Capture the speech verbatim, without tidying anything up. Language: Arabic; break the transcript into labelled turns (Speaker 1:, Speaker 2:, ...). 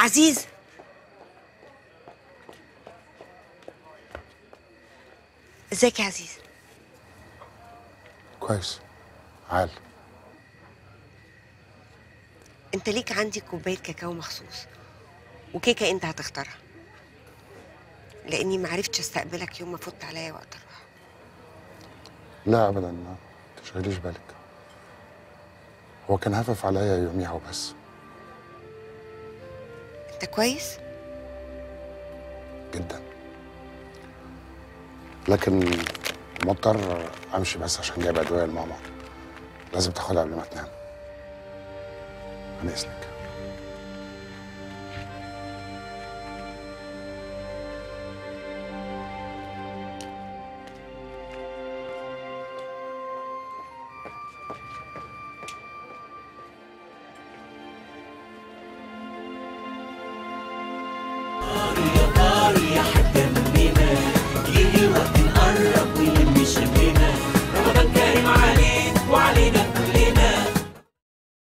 Speaker 1: عزيز، ازيك يا عزيز؟
Speaker 2: كويس. عال.
Speaker 1: انت ليك عندي كوبايه كاكاو مخصوص، وكيكه انت هتختارها، لاني معرفتش استقبلك يوم ما فوت عليا وقت الراحه.
Speaker 2: لا ابدا، ما تشغليش بالك. هو كان هفف عليا يوميها وبس.
Speaker 1: انت كويس؟
Speaker 2: جدا. لكن مضطر امشي بس عشان جايب ادويه لماما، لازم تاخدها قبل ما تنام. عن اذنك.